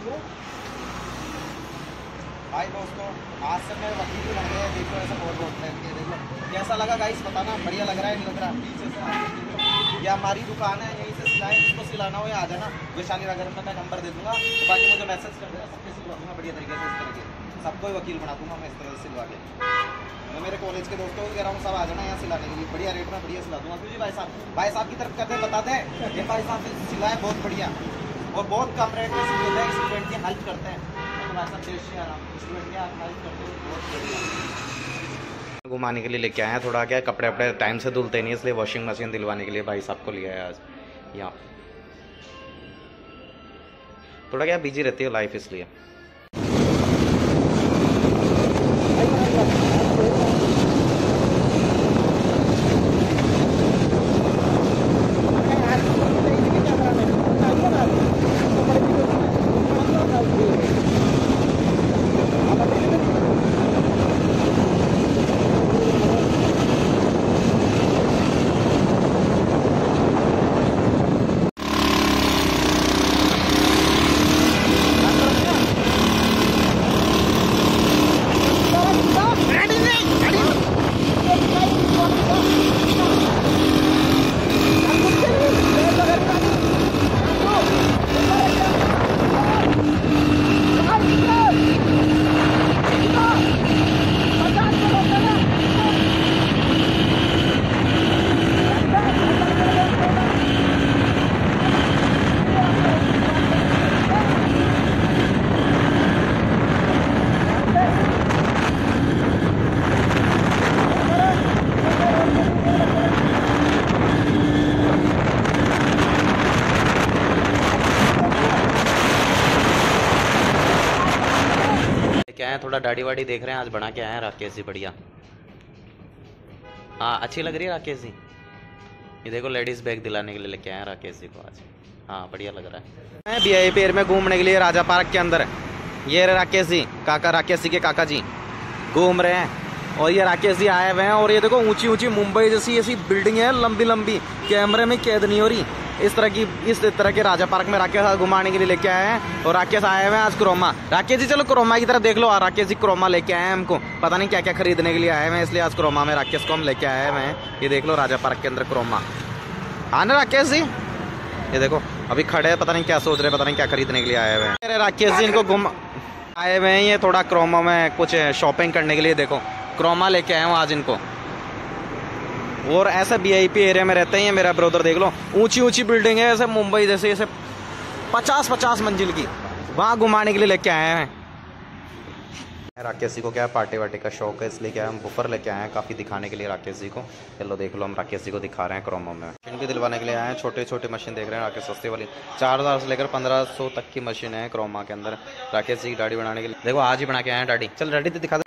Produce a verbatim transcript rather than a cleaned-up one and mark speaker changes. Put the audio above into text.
Speaker 1: हाय दोस्तों, आज से मैं वकील बन गया। देखो ऐसा बहुत बहुत टाइम के देखो कैसा लगा गाइस, बताना बढ़िया लग रहा है नहीं लग रहा। पीछे से ये हमारी दुकान है, यहीं से सिलाएं, जिसको सिलाना हो या आ जाना। वैशाली नगर में मैं नंबर दे दूंगा, तो बाकी मुझे मैसेज कर देना, सबके सिलवा दूंगा बढ़िया तरीके से। इस तरह के सबको ही वकील बना दूंगा मैं इस तरह से सिलवा के। मैं मेरे कॉलेज के दोस्तों को कह रहा हूँ सब आ जाना यहाँ सिलाने के लिए, बढ़िया रेट में बढ़िया सिला दूंगा। क्योंकि भाई साहब भाई साहब की तरफ कहते बता दें, ये भाई साहब ने सिलाया बहुत बढ़िया और बहुत कम रेट में सिल देते हैं, स्टूडेंट की हेल्प करते हैं। घुमाने के लिए लेके आए हैं, थोड़ा क्या कपड़े वपड़े टाइम से धुलते नहीं, इसलिए वॉशिंग मशीन दिलवाने के लिए भाई साहब को लिया है आज यहाँ। थोड़ा क्या बिजी रहती है लाइफ, इसलिए। क्या है, थोड़ा दाढ़ी वाड़ी देख रहे हैं आज, बना के आए हैं राकेश जी बढ़िया। हाँ अच्छी लग रही है राकेश जी। ये देखो लेडीज बैग दिलाने के लिए लेके आए हैं राकेश जी को आज। हाँ बढ़िया लग रहा है। मैं बी आई पी एयर में घूमने के लिए राजा पार्क के अंदर, ये राकेश जी काका, राकेश जी के काका जी घूम रहे हैं और ये राकेश जी आए हुए हैं। और ये देखो ऊंची ऊंची मुंबई जैसी ऐसी बिल्डिंग है, लंबी लंबी, कैमरे में कैद नहीं हो रही। इस तरह की इस तरह के राजा पार्क में राकेश घुमाने के लिए लेके आए हैं। और राकेश आए हुए हैं आज क्रोमा। राकेश जी चलो क्रोमा की तरफ देख लो। राकेश जी क्रोमा लेके आए हैं हमको, पता नहीं क्या क्या खरीदने के लिए आए हैं, इसलिए आज क्रोमा में राकेश को हम लेके आए हुए हैं। ये देख लो राजा पार्क के अंदर क्रोमा। हाँ ना राकेश जी, ये देखो अभी खड़े हैं, पता नहीं क्या सोच रहे, पता नहीं क्या खरीदने के लिए आए हुए हैं। अरे राकेश जी इनको घुमा आए हुए हैं, ये थोड़ा क्रोमा में कुछ शॉपिंग करने के लिए। देखो क्रोमा लेके आए हूँ आज इनको। और ऐसा बी आई पी एरिया में रहते हैं, ये मेरा ब्रदर देख लो, ऊंची ऊंची बिल्डिंग है ऐसे मुंबई जैसे, ऐसे पचास पचास मंजिल की, वहाँ घुमाने के लिए लेके आए हैं। राकेश जी को क्या पार्टी वार्टी का शौक है, इसलिए क्या हम बुफर लेके आए हैं काफ़ी दिखाने के लिए राकेश जी को। चलो देख लो, हम राकेश जी को दिखा रहे हैं क्रोमो में। मशीन भी दिलवाने के लिए आए हैं, छोटे छोटे मशीन देख रहे हैं राकेश, सस्ती वाली चार हज़ार से लेकर पंद्रह सौ तक की मशीन है क्रोमा के अंदर। राकेश जी की दाढ़ी बनाने के लिए देखो आज ही बना के आए हैं दाढ़ी। चल दाढ़ी दिखा।